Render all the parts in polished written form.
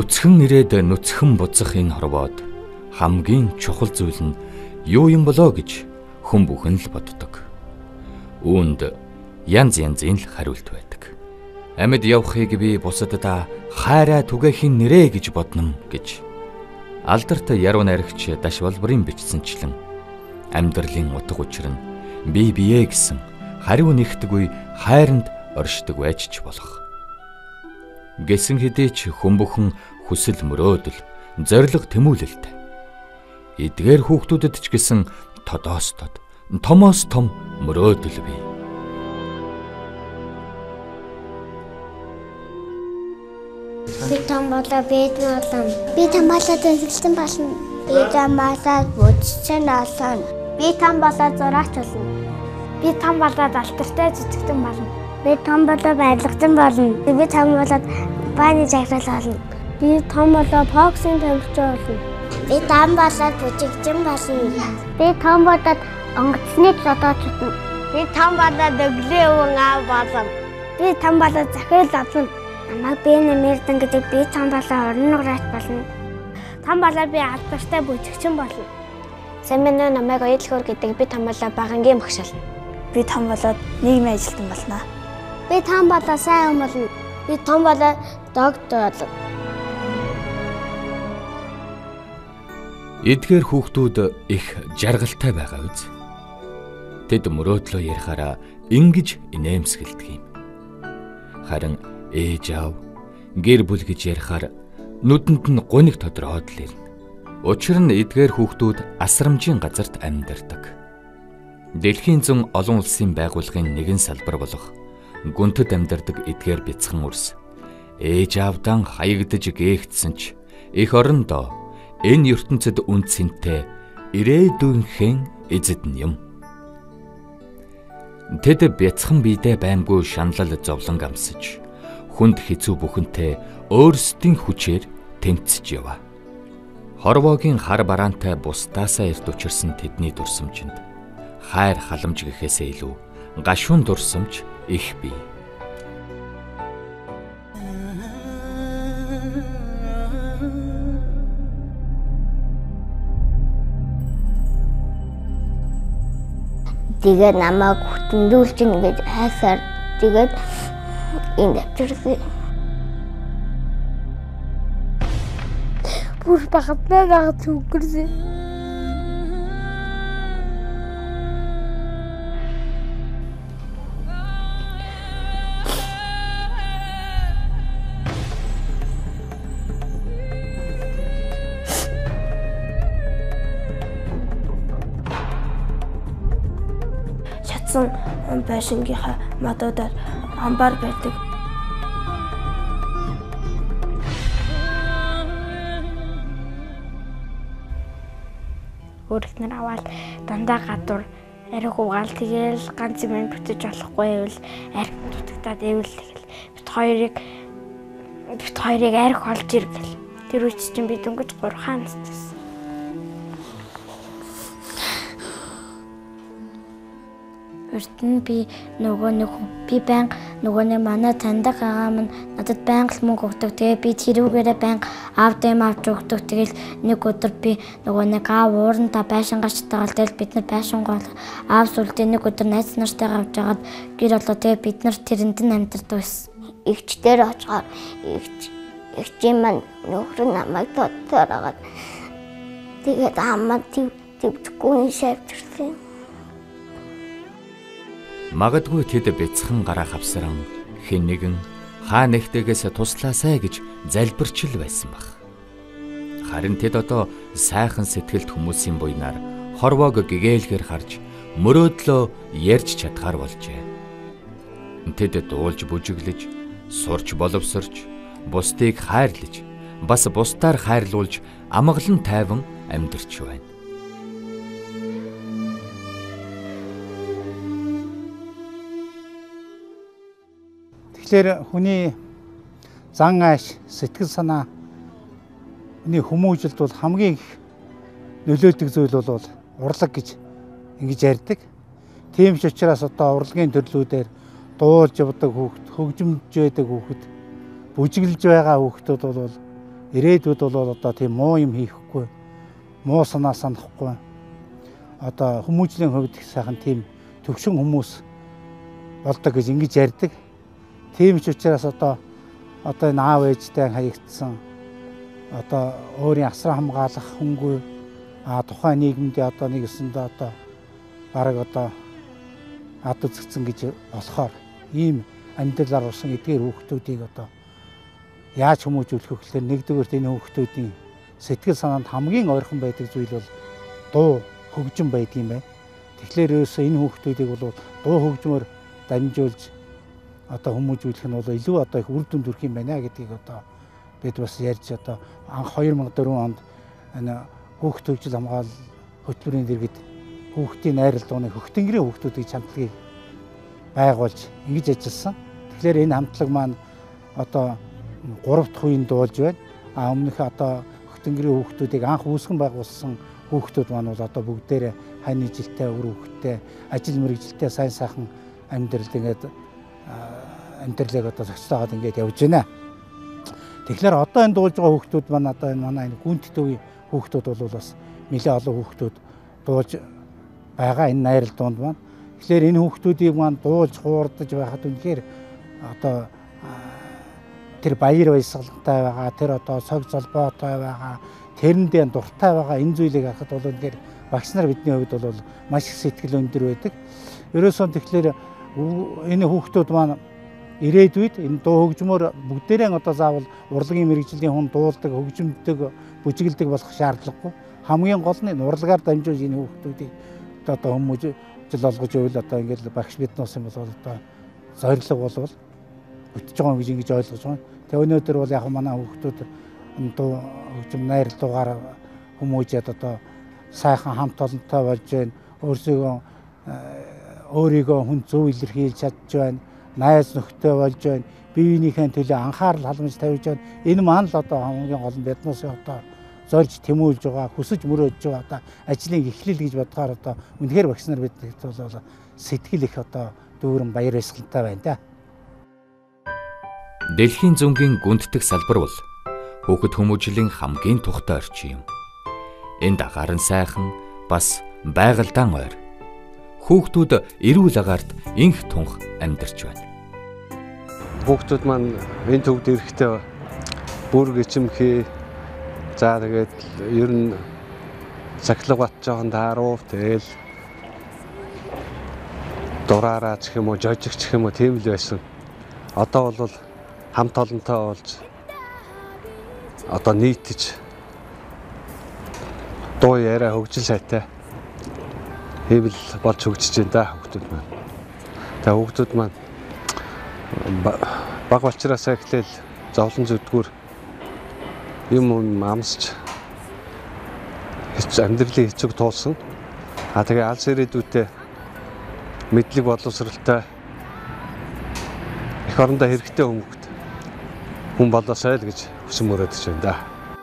Нүцгэн ирээд нүцгэн буцах энэ хорвоод хамгийн чухал зүйл нь юу юм болоо гэж хүн бүхэн л боддог. Үүнд янз янзын л хариулт байдаг. Амьд явахыг би бусаддаа хайраа түгээхийн нэрэ гэж бодно гэж алдарт яруу найрагч Даш Болборын бичсэнчлэн амьдралын утга учир нь бие бие гэсэн хариу нэгтгүй хайранд оршдог байж ч болох. Гэсэн хэдий ч хүн бүхэн хүсэл мөрөөдөл, зориг тэмүүлэлтэй. Эдгээр хүүхдүүдэд ч гэсэн тодоос тод, томоос том мөрөөдөл бий. Би том болоо бид болно. Би том болоод эзэлсэн болно. Би том болоод бүжигчин болно. Би том болоод зураач болно. Би том болоод алтартай жүжигчин болно. Би том болоод барилгачин болно. Би том болоод бааны захирал болно. Би том болоод боксинг тамирчин болно. Би том болоод бүжигчин болно. Би том болоод онгоцны зодооч болно. Би том болоод өглөө өвөн аав болно. Би том болоод захирал болно. Намайг би нэмэрдэн гэдэг би том болоод орон нуграач болно. Том болоод би алтартай бүжигчин болно. Сэмэнэ намайг оюутлахөр гэдэг би том болоод багангийн багш болно. Би том болоод нийгмийн ажилтан болно. Би том болоод сайн хүн болно. Би том болоод доктор болно. Эдгээр хүүхдүүд их жаргалтай байгаа үз. Тэд мөрөөдлөө ярихаараа ингэж инээмсэгэлдэг юм. Харин ээж аав гэр бүл гэж ярихаар нүдэнд нь гуниг тодроод л ирнэ. Учир нь эдгээр хүүхдүүд асрамжийн газарт амьдардаг. Дэлхийн зүүн олон улсын байгууллагын нэгэн салбар болох гүнтэд амьдардаг эдгээр бяцхан үрс ээж аавдан хаягдж гээгдсэн ч эх орондоо энэ ертөнцид үн цэнтэй ирээдүйнхэн эзэд нь юм. Тэд бяцхан биедээ баймгүй шаналл зовлон амсаж хүнд хэцүү бүхэнтэй өөрсдийн хүчээр тэмцэж яваа. Хорвоогийн хар бараантай бусдаасаа эрт учирсан тэдний дурсамжинд хайр халамж гэхээсээ илүү гашуун дурсамж их бий. Тэгээд намайг хөтөндүүлж ингэж хайсаар тэгээд энэ авчирсан. Бүр багтнаа зүгэрсэн. Шатсан байшингийнхаа модуудаар хамбаар барьдаг. Өөрхнөр аваад дандаа гадуур арх угаал тэгээл ганц юм бүтэж болохгүй байвал арх дутагдаад ивэл тэгэл бит хоёрыг арх олж иргэл. Тэр үуч чинь би дөнгөж 3 настай. Өртөн би банк нөгөө манай таньдаг агаа минь надад банк л мөнгө өгдөг. Тэгээ би тэрүүгээрээ банк авдем авч өгдөг. Тэгэл нэг өдөр би нөгөө аав ууранда байшингач тагаал. Тэгэл бид нар байшингаа аав сүлдээ нэг өдөр найз нартайгаа авч агаад гэр болоо. Тэгээ бид нар тэрэнд нь амьдардаг байсан. Игчдэр очихоор игчийн маань нөхөр намайг тодорхойгоод тэгээд амаа төвчгүй шавьчихсан. Магадгүй тэд бяцхан гараа хавсран хэн нэгэн хаа нэгтээс туслаасай гэж залбирч л байсан баг. Харин тэд одоо сайхан сэтгэлд хүмүүсийн буйнаар хорвоог гэгээлгээр харж мөрөөдлөө ярьж чадхаар болжээ. Тэд дуулж бүжиглэж, сурч боловсрч, бусдыг хайрлаж, бас бусдаар хайрлуулж амгалан тайван амьдарч байна. Тэгэхээр хүний зан ааш, сэтгэл санаа, хүний хүмүүжилд бол хамгийн их нөлөөлдөг зүйл бол урлаг гэж ингэж ярьдаг. Тийм ч учраас одоо урлагийн төрлүүдээр дуулж явдаг хүүхэд, хөгжимж байдаг хүүхэд, бүжиглж байгаа хүүхдүүд бол ирээдүйд бол одоо тийм муу юм хийхгүй, муу санаа санахгүй. Одоо хүмүүжлийн хувьд их сайхан тийм төвшин хүмүүс болдог гэж ингэж ярьдаг. Тийм ч учраас одоо энэ аав ээжтэй хаягдсан одоо өөрийн асар хамгаалах хөнгөө тухайн нийгэмдээ одоо нэгсэндээ одоо бараг одоо ад үзэгдсэн гэж болохоор ийм амьдралаар урсан эдгээр хүүхдүүдийг одоо яаж хүмүүжүүлэх вэ гэхээр нэгдүгээрт энэ хүүхдүүдийн сэтгэл санаанд хамгийн ойрхон байдаг зүйл бол дуу хөгжим байдаг юм байна. Тэгэхээр ерөөсөө энэ хүүхдүүдийг бол дуу хөгжмөөр дамжуулж одоо хүмүүжүүлэх нь бол илүү одоо их үр дүнд хүрэх юм байна гэдгийг одоо бид бас ярьж одоо анх 2004 онд энэ хүүхд төвжил хамгаалал хөтөлбөрийн дэргэд хүүхдийн найрал дууны хөхтөнгөрийн хүүхдүүдийн хамтлагийг байгуулж ингэж ажилласан. Тэгэхээр энэ хамтлаг маань одоо 3 дахь үеийн дуулж байна. Өмнөх одоо хөхтөнгөрийн хүүхдүүдийг анх үүсгэн байгуулсан хүүхдүүд маань бол одоо бүгдээрээ хань жилтэй өр хүүхдтэй ажил мэргэжилтэй сайн сайхан амьдралыг одоо зохицоод ингээд явж байна. Тэгэхээр одоо энэ дуулж байгаа хүүхдүүд маань одоо энэ манай энэ гүнт төвийн хүүхдүүд бол бас нэлээд олон хүүхдүүд дуулж байгаа энэ найрал дуунд маань. Тэгэхээр энэ хүүхдүүдийг маань дуулж хуурдаж байхад үнэхээр одоо тэр баяр баясгалантай байгаа, тэр одоо цог золбоотой байгаа, тэрэндээ дуртай байгаа энэ зүйлийг харахад бол үнэхээр багш нар бидний хувьд бол маш их сэтгэл өндөр байдаг. Ерөөсөө тэгэхээр энэ хүүхдүүд маань ирээдүйд энэ дуу хөгжмөөр бүгдээрээ одоо заавал урлагийн мэргэжлийн хүн дуулдаг, хөгжимдөг, бүжиглдэг болох шаардлагагүй. Хамгийн гол нь урлагаар дамжуулж энэ хүүхдүүдийг одоо хүмүүжил олгож ивэл одоо ингээд багш биднээс юм бол одоо зорилго болвол өтөж байгаа гэж ингэж ойлгож байгаа. Тэгээ өнөөдөр бол яг манай хүүхдүүд дуу хөгжим найрал дуугаар хүмүүжээд одоо сайхан хамт олонтой болж байна. Өөрийгөө хүн зөв илэрхийлж чадж байна. Найз нөхдөд болж байна. Бие биенийхээ төлөө анхаарал халамж тавьж байна. Энэ маань л одоо хамгийн гол нь биднээс одоо зорж тэмүүлж байгаа, хүсэж мөрөөдж байгаа одоо ажлын эхлэл гэж бодохоор одоо үнэхээр багш нар биднэрт бол сэтгэл их одоо дүүрэн баяр баясгалантай байна да. Дэлхийн зөнгийн гүнддэг салбар бол хүүхэд хүмүүжлийн хамгийн тухтай орчин юм. Энд агаар нь сайхан бас байгальдаан ойр. Хүүхдүүд эрүүл агаарт инх тунх амьдарч байна. Хүүхдүүд маань энэ төвд ирэхдээ бүр гिचмхий за тэгээд ер нь цахилга бат жоохон тааруу тэгэл дураараа гэх юм уу жожигч гэх юм уу тийм л байсан. Одоо бол хамт олонтой болж одоо нийтж дуу яриа хөгжил сайтай хэвэл болж хөгжиж байна да хүүхдүүд маань. Тэгээ хүүхдүүд маань баг болчроос эхлээл зовлон зүдгүүр юм амсч амьдралын хэцүүг туулсан. Тэгээ алс ирээдүйтэй мэдлэг боловсралтай их орондоо хэрэгтэй хүн болоосай л гэж хүсэн мөрөөдөж байна да.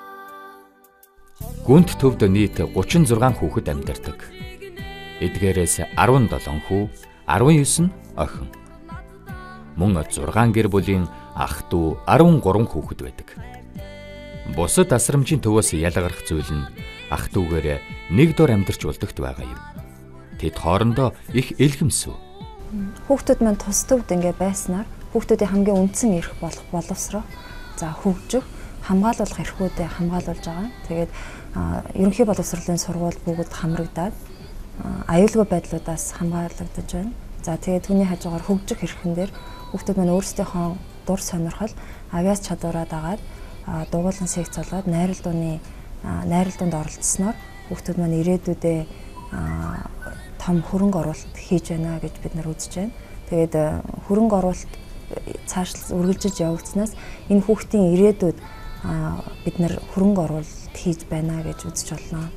Гүнт төвд нийт 36 хүүхэд амьдардаг. Эдгээрээс 17 хүү, 19 охин. Мөн 6 гэр бүлийн ах дүү 13 хүүхэд байдаг. Бусад асрамжийн төвөөс ялгарх зүйл нь ах дүүгээр нэг дор амьдарч болдогт байгаа юм. Тэд хоорондоо их элхэмсв. Хүүхдүүд маань тус төвд ингээ байснаар хүүхдүүдийн хамгийн үндсэн эрх болох боловсроо за хөгжих, хамгаалуулах эрхүүдээ хамгаалуулж байгаа. Тэгээд ерөнхий боловсролын сургууль бүгд хамрагдаад аюулгүй байдлуудаас хамгаалагдаж байна. За тэгээд түүний хажуугаар хөгжих эрхэн дээр хүүхдүүд маань өөрсдийнхөө дур сонирхол, авиас чадвараа дагаад дугуулгын секц болоод найрал дуунд оролцсноор хүүхдүүд маань ирээдүйдээ том хөрөнгө оруулалт хийж байна гэж бид нар үзэж байна. Тэгээд хөрөнгө оруулалт цааш үргэлжилж явагдсанаас энэ хүүхдийн ирээдүйд бид нар хөрөнгө оруулалт хийж байна гэж үзэж болно.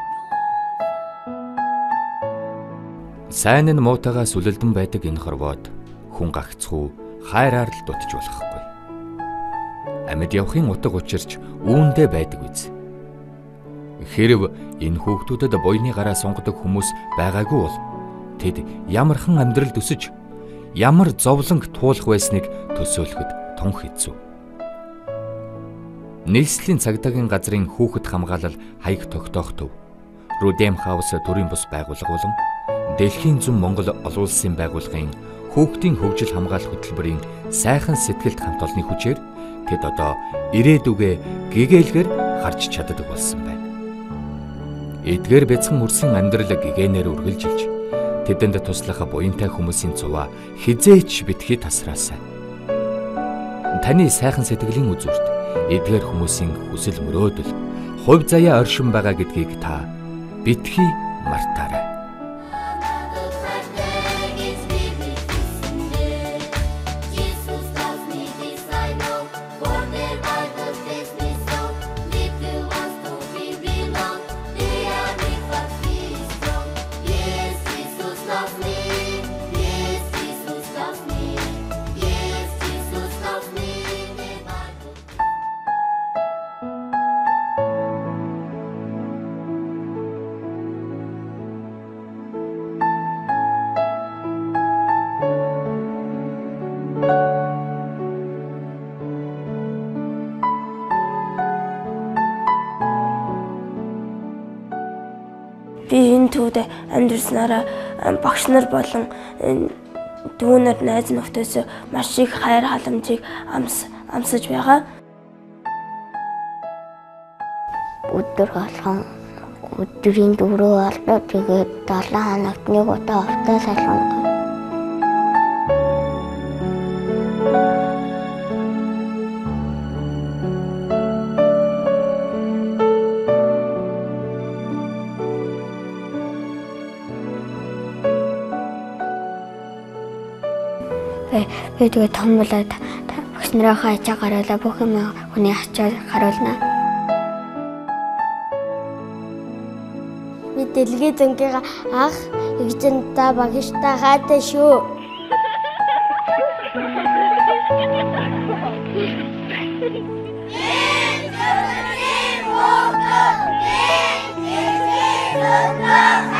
Сайн нь муутайгаас үлэлдэн байдаг энэ хорвоод хүн гагцхүү хайраар л дутж болохгүй. Амьд явахын утга учирч үүндээ байдаг үз. Хэрв энэ хүүхдүүдэд буйны гараа сунгадаг хүмүүс байгаагүй бол тэд ямархан амьдрал төсөж ямар зовлонг туулах байсныг төсөөлөхөд тун хэцүү. Нийслэлийн цагдаагийн газрын хүүхэд хамгаалал хаяг тогтоох төв, Rudem House төрийн бус байгууллага болон Дэлхийн зүүн Монгол олон улсын байгууллагын хүүхдийн хөгжил хамгаалах хөтөлбөрийн сайхан сэтгэлд хамт олонны хүчээр тэд одоо ирээдүгээ гэгээлгээр харж чаддаг болсон байна. Эдгээр бяцхан үрсэн амьдрал гэгээнээр үргэлжилж тэдэнд туслах буянтай хүмүүсийн цуваа хизээч битгий тасраасай. Таны сайхан сэтгэлийн үзүүрт эдгээр хүмүүсийн хүсэл мөрөөдөл, хувь заяа оршин байгаа гэдгийг та битгий мартаарай. Би энэ төвд амьдарснараа багш нар болон дүүнер найз нөхдөөс маш их хайр халамжийг амсаж байгаа. Өдөр болгон өдрийн 4 болдоо тэгээд 7 хоногт нэг удаа уртаа салгана. Би тэгээд том болоод багш нарынхаа ачаа гаруулаа бүх юм хүний ачаа харуулна. Би дэлгээ зөнгөгийн ах эгзэнтэй багштай хаатай шүү. Yeah.